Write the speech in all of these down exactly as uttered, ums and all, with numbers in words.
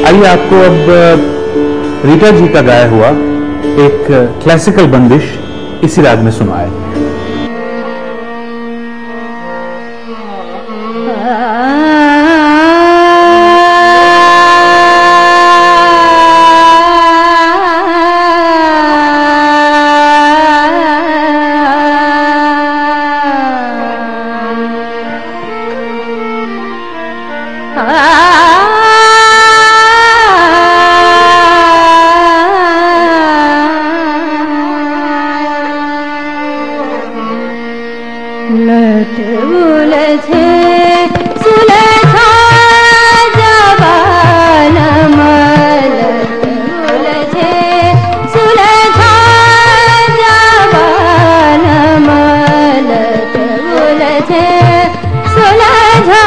आइए आपको अब रीटा जी का गाया हुआ एक क्लासिकल बंदिश इसी राग में सुनाए। लट उलझे सुलझा जवान लट उलझे सुलझा जवान लट उलझे सुलझा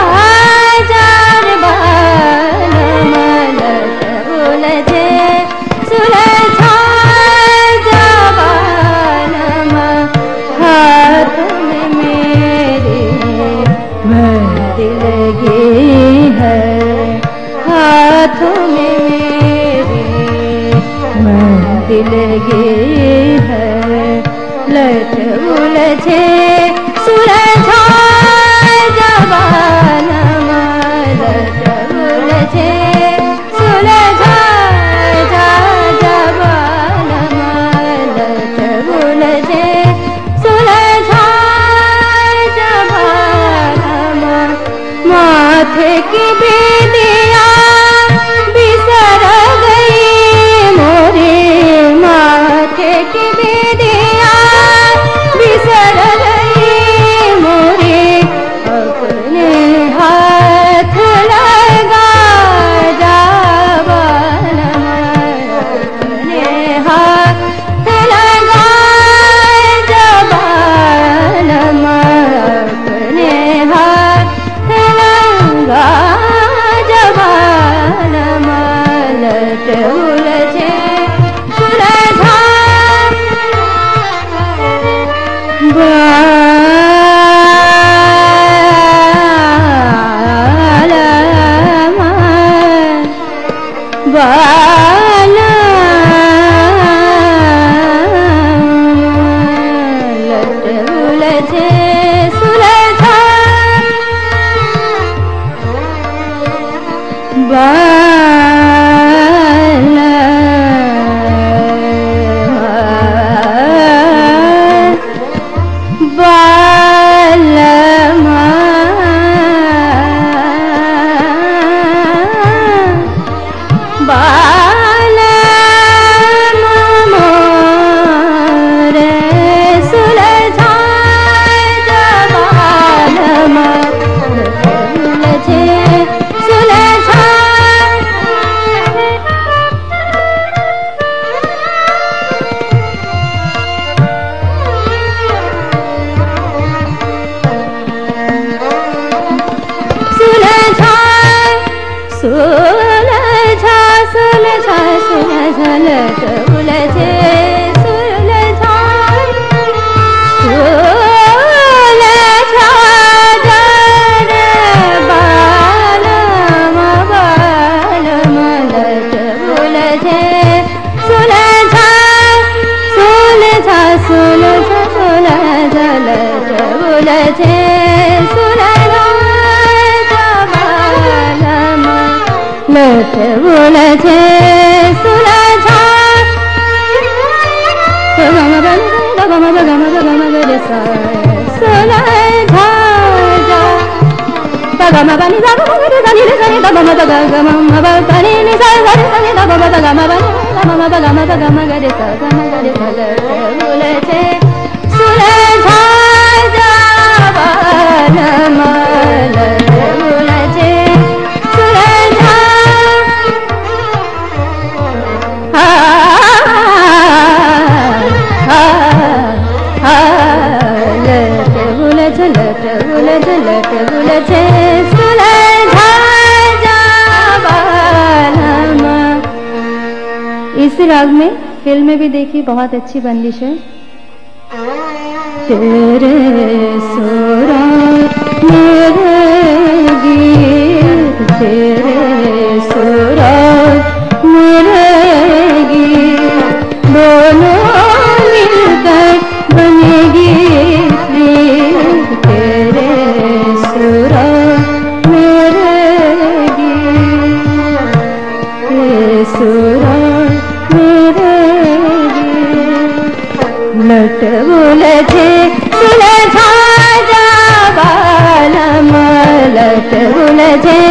जवान लट उलझे सुलझा जवान हाथ लगी है हाथों में मेरे मेहंदी लगी है। लट उलझे सुलझा जवान लट उलझे सुलझा जवान लट उलझे सुलझा माथे की बेदिया बिसर गई मोरे माथे की बेदिया बिसर गई मोरे अपने हाथ लगा जवान अपने हाथ लगा जवान अपने हाथ जवान लट उलझे सुलझा बाल बाल लट उलझे सुलझा बाल बाल बाल मोरे सुलझा जवान उलझे सुलझा सुलझा सुलझा सुलझा लट उलझे सुलझा सुलझा जड़ बाल बाल लट उलझे सुलझा सुलझा सुलझा सुलझा लट उलझे सुलझा लट उलझे सुलझा लट उलझ लट उलझे सुलझा जवान। इस राग में फिल्म में भी देखी, बहुत अच्छी बंदिश है। तेरे सुरा मेरे गीत, तेरे सुरा सुलझे